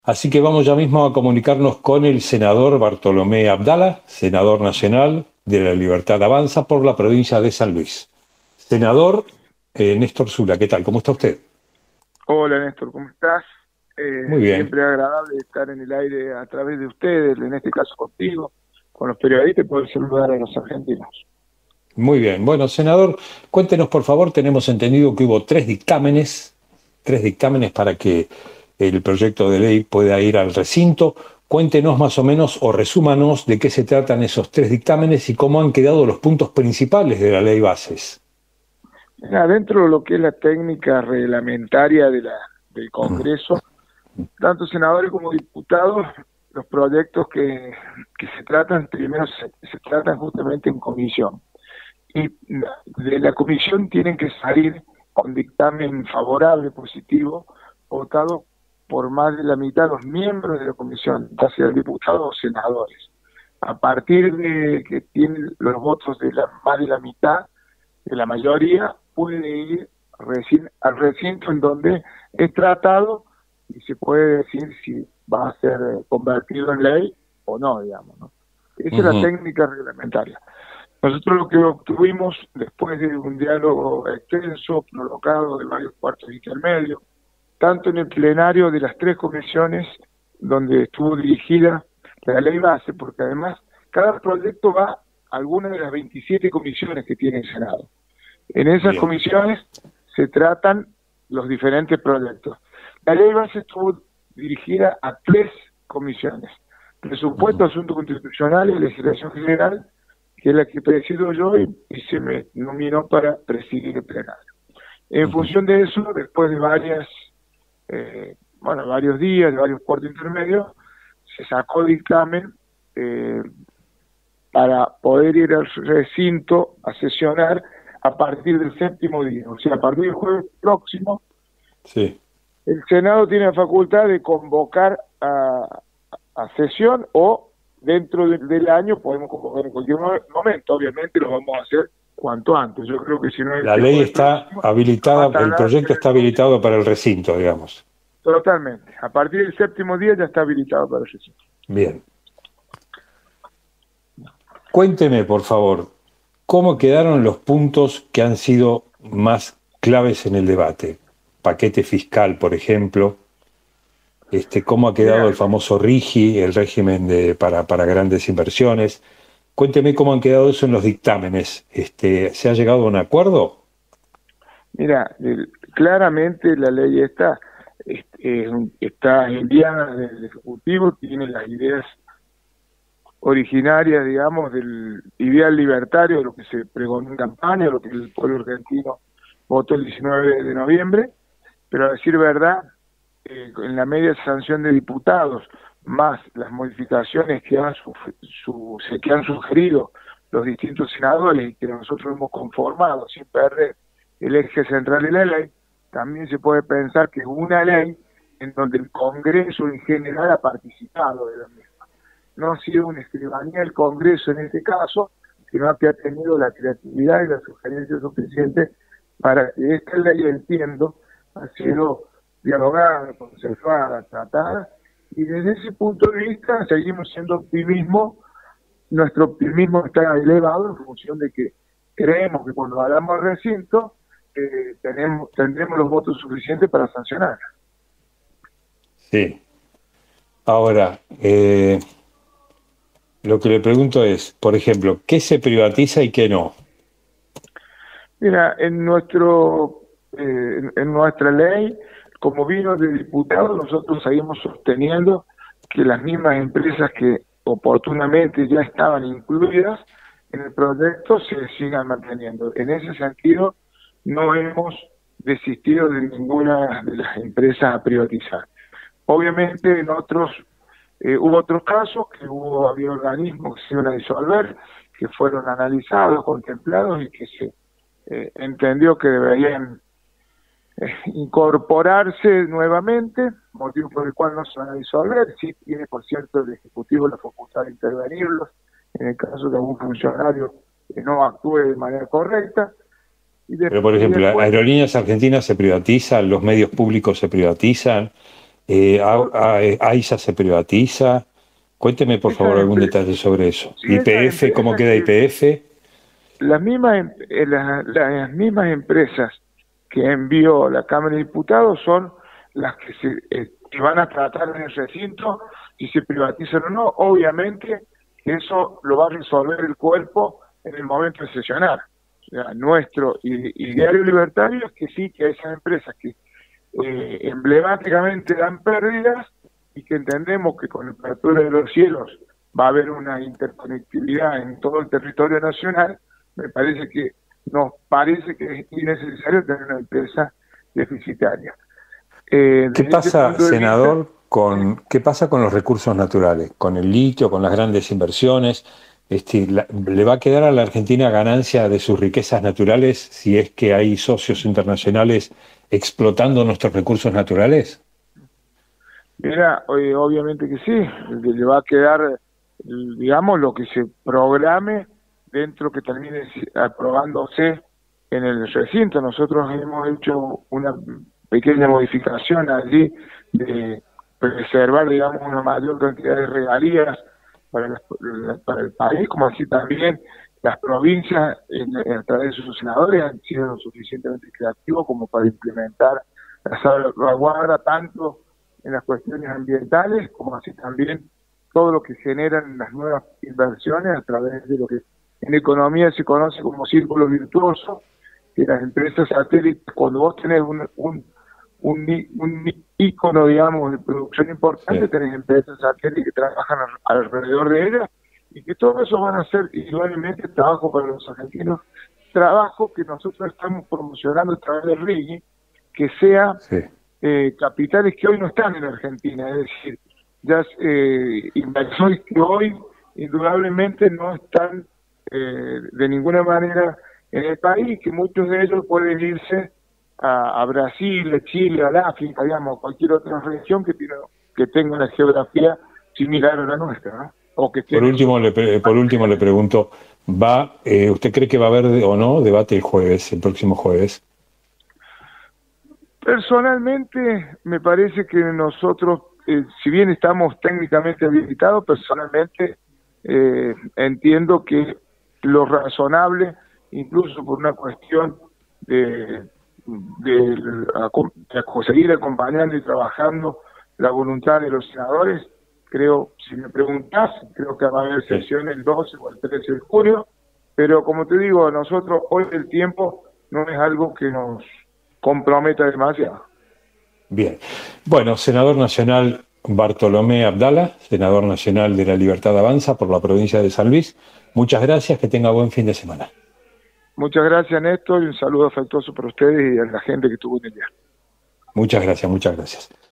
Así que vamos ya mismo a comunicarnos con el senador Bartolomé Abdala, senador nacional de la Libertad Avanza por la provincia de San Luis. Senador Néstor Zula, ¿qué tal? ¿Cómo está usted? Hola Néstor, ¿cómo estás? Muy bien, Siempre agradable estar en el aire a través de ustedes, en este caso contigo, con los periodistas y poder saludar a los argentinos. muy bien. Bueno, senador, cuéntenos por favor, tenemos entendido que hubo tres dictámenes para que el proyecto de ley pueda ir al recinto. Cuéntenos más o menos o resúmanos de qué se tratan esos tres dictámenes y cómo han quedado los puntos principales de la ley bases. Mira, dentro de lo que es la técnica reglamentaria del Congreso, tanto senadores como diputados, los proyectos que se tratan, primero se tratan justamente en comisión. Y de la comisión tienen que salir con dictamen favorable, positivo, votado por más de la mitad de los miembros de la comisión, ya sean diputados o senadores. A partir de que tienen los votos de más de la mitad, de la mayoría, puede ir al recinto en donde es tratado y se puede decir si va a ser convertido en ley o no, digamos, ¿no? Esa es la Ujú. técnica reglamentaria. Nosotros lo que obtuvimos después de un diálogo extenso, prolongado de varios cuartos intermedios, tanto en el plenario de las tres comisiones donde estuvo dirigida la ley base, porque además cada proyecto va a alguna de las 27 comisiones que tiene el Senado. En esas Bien. comisiones se tratan los diferentes proyectos. La ley base estuvo dirigida a tres comisiones: Presupuesto, Ujú. Asuntos Constitucionales y Legislación General, que es la que presido yo y se me nominó para presidir el plenario. En Ujú. función de eso, después de varios días, de varios cuartos intermedios, se sacó dictamen eh, para poder ir al recinto a sesionar a partir del séptimo día. O sea, a partir del jueves próximo, Sí. el Senado tiene la facultad de convocar a sesión o dentro del año podemos convocar en cualquier momento. Obviamente lo vamos a hacer cuanto antes. Yo creo que si no es La este ley jueves está próximo, no va a habilitada, el tardar proyecto en el está lunes. habilitado para el recinto, digamos. Totalmente. A partir del séptimo día ya está habilitado para sesión. Bien. Cuénteme, por favor, cómo quedaron los puntos que han sido más claves en el debate. Paquete fiscal, por ejemplo. Cómo ha quedado el Mira, famoso RIGI, el régimen para grandes inversiones. Cuénteme cómo han quedado eso en los dictámenes. ¿Se ha llegado a un acuerdo? claramente la ley está enviada del Ejecutivo, tiene las ideas originarias, digamos, del ideal libertario, de lo que se pregonó en campaña, lo que el pueblo argentino votó el 19 de noviembre, pero a decir verdad, en la media sanción de diputados, más las modificaciones que han sugerido los distintos senadores y que nosotros hemos conformado sin perder el eje central de la ley, también se puede pensar que es una ley en donde el Congreso en general ha participado de la misma. No ha sido una escribanía del Congreso en este caso, sino que ha tenido la creatividad y la sugerencia suficiente para que esta ley, entiendo, ha sido dialogada, consensuada, tratada, y desde ese punto de vista seguimos siendo optimismo. Nuestro optimismo está elevado en función de que creemos que cuando hagamos el recinto tendremos los votos suficientes para sancionar. Sí. Ahora, lo que le pregunto es, por ejemplo, ¿qué se privatiza y qué no? Mira, en nuestra ley, como vino de diputado, nosotros seguimos sosteniendo que las mismas empresas que oportunamente ya estaban incluidas en el proyecto se sigan manteniendo. En ese sentido, no hemos desistido de ninguna de las empresas a privatizar. Obviamente hubo otros casos que había organismos que se iban a disolver, que fueron analizados, contemplados y que se entendió que deberían incorporarse nuevamente, motivo por el cual no se van a disolver. Sí tiene, por cierto, el Ejecutivo la facultad de intervenirlos en el caso de algún funcionario que no actúe de manera correcta. Pero, por Y ejemplo, después, Aerolíneas Argentinas se privatizan, los medios públicos se privatizan, AISA se privatiza. Cuénteme, por favor, algún detalle sobre eso. Sí, YPF, ¿cómo queda YPF? las mismas empresas que envió la Cámara de Diputados son las que van a tratar en el recinto si se privatizan o no. Obviamente que eso lo va a resolver el cuerpo en el momento de sesionar. O sea, nuestro ideario libertario es que sí, que esas empresas que emblemáticamente dan pérdidas y que entendemos que con la apertura de los cielos va a haber una interconectividad en todo el territorio nacional. Nos parece que es innecesario tener una empresa deficitaria. ¿Qué pasa, senador, qué pasa con los recursos naturales, con el litio, con las grandes inversiones? ¿Le va a quedar a la Argentina ganancia de sus riquezas naturales si es que hay socios internacionales explotando nuestros recursos naturales? Mira, obviamente que sí, le va a quedar, digamos, lo que se programe dentro que termine aprobándose en el recinto. Nosotros hemos hecho una pequeña modificación allí de preservar, digamos, una mayor cantidad de regalías para el país, como así también las provincias, a través de sus senadores, han sido lo suficientemente creativos como para implementar la salvaguarda tanto en las cuestiones ambientales, como así también todo lo que generan las nuevas inversiones a través de lo que en economía se conoce como círculo virtuoso, que las empresas satélites, cuando vos tenés un ícono, digamos, de producción importante, sí, tenés empresas satélites que trabajan alrededor de ellas, y que todo eso van a ser igualmente trabajo para los argentinos, trabajo que nosotros estamos promocionando a través del RIGI, que sea sí, capitales que hoy no están en Argentina, es decir, ya inversores que hoy indudablemente no están de ninguna manera en el país, que muchos de ellos pueden irse a Brasil, a Chile, al África, digamos, cualquier otra región que tenga una geografía similar a la nuestra, ¿no? O que por último le pregunto, ¿usted cree que va a haber o no debate el próximo jueves? Personalmente, me parece que nosotros, si bien estamos técnicamente habilitados, personalmente entiendo que lo razonable, incluso por una cuestión de seguir acompañando y trabajando la voluntad de los senadores, creo, si me preguntás, creo que va a haber sesión el 12 o el 13 de julio, pero como te digo, nosotros hoy el tiempo no es algo que nos comprometa demasiado. Bien. Bueno, senador nacional Bartolomé Abdala, senador nacional de La Libertad Avanza por la provincia de San Luis, muchas gracias, que tenga buen fin de semana. Muchas gracias, Néstor, y un saludo afectuoso para ustedes y a la gente que estuvo en el día. Muchas gracias, muchas gracias.